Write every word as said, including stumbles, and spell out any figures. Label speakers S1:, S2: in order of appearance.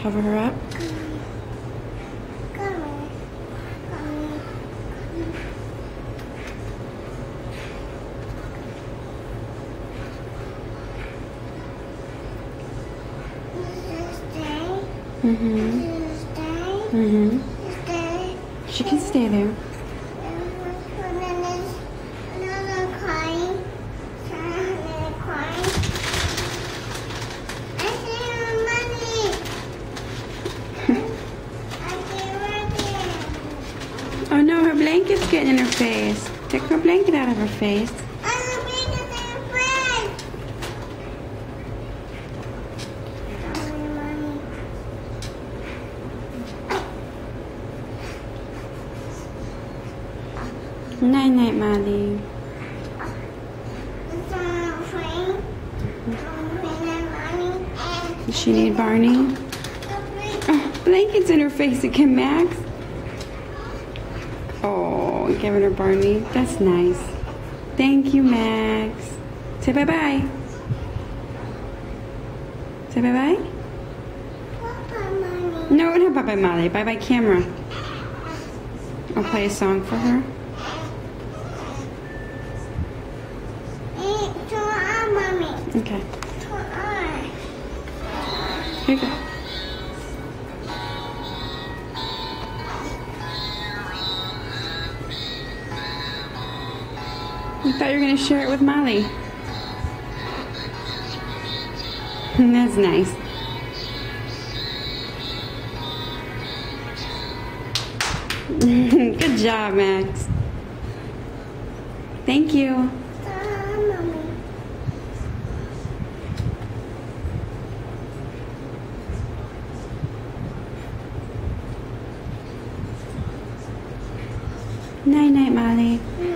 S1: cover her up. Mm-hmm. Mm-hmm. She can stay there. Oh no, her blanket's getting in her face. Take her blanket out of her face. Night night, Molly. Does she need Barney? Oh, blanket's in her face again, Max. Oh, giving her Barney. That's nice. Thank you, Max. Say bye-bye. Say bye-bye. No, not bye-bye, Molly. Bye-bye, camera. I'll play a song for her. Okay. Here you go. I thought you were going to share it with Molly. That's nice. Good job, Max. Thank you. Night night, Molly.